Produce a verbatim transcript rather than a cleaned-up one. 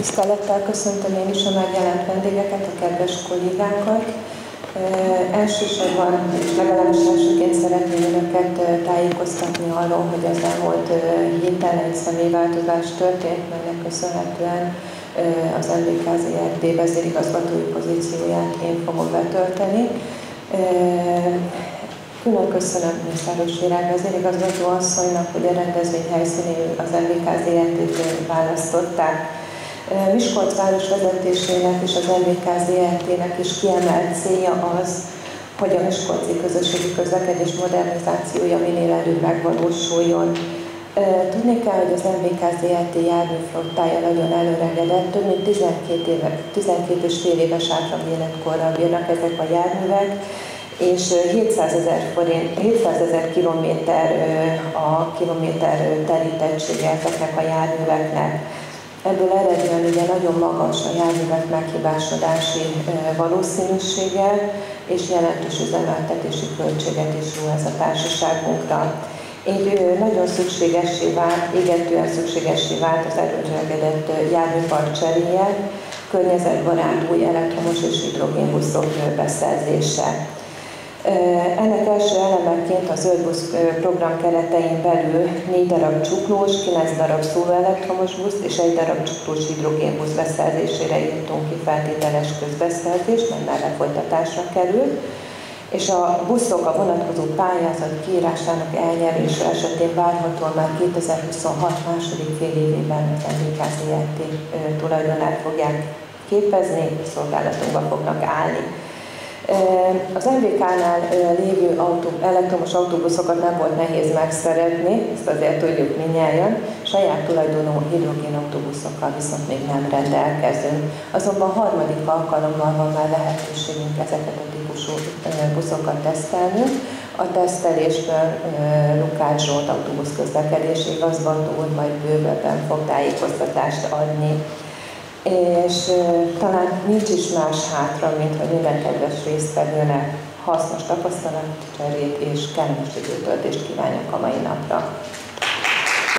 Tisztelettel köszöntöm én is a megjelent vendégeket, a kedves kollégákat. E, elsősorban, és legalábbis elsőként szeretném önöket tájékoztatni arról, hogy az elmúlt héten egy személyváltozás történt, melynek köszönhetően az em bé ká zé er té vezérigazgatói pozícióját én fogom betölteni. E, Külön köszönöm Mészáros Virág vezérigazgató asszonynak, hogy a rendezvény helyszínéül az em bé ká zé er té-t választották. Miskolc város vezetésének és az em bé ká zé er té-nek is kiemelt célja az, hogy a miskolci közösségi közlekedés modernizációja minél előbb megvalósuljon. Tudni kell, hogy az em bé ká zé er té járműflottája nagyon előregedett, több mint tizenkét, éve, tizenkét és fél éves átlag életkorral bírnak ezek a járművek, és hétszázezer kilométer a kilométer terítettsége ezeknek a járműveknek. Ebből eredően ugye nagyon magas a járművek meghibásodási valószínűsége, és jelentős üzemeltetési költséget is ró ez a társaságunkra. Így nagyon szükségessé vált, égetően szükségessé vált az előregedett járműpark cseréje, környezetbarát új elektromos és hidrogénbuszok beszerzése. Ennek első elemeként a Zöld busz program keretein belül négy darab csuklós, kilenc darab szólóelektromos busz és egy darab csuklós hidrogénbusz beszerzésére írtunk ki feltételes közbeszerzést, mely már lefolytatásra került, és a buszok a vonatkozó pályázat kiírásának elnyerése esetén várhatóan már kétezer-huszonhat második fél évében az em bé ká zé er té tulajdonát fogják képezni, szolgálatunkba fognak állni. Az em bé ká-nál lévő autó, elektromos autóbuszokat nem volt nehéz megszerezni, ezt azért tudjuk mindnyájan, saját tulajdonú hidrogénautóbuszokkal viszont még nem rendelkezünk. Azonban harmadik alkalommal van már lehetőségünk ezeket a típusú buszokat tesztelni. A tesztelésből Lukács Zsolt autóbusz közlekedési igazgató úr majd bővebben fog tájékoztatást adni. És talán nincs is más hátra, mint hogy minden kedves résztvevőnek hasznos tapasztalatcserét és kellemes időtöltést kívánjak a mai napra.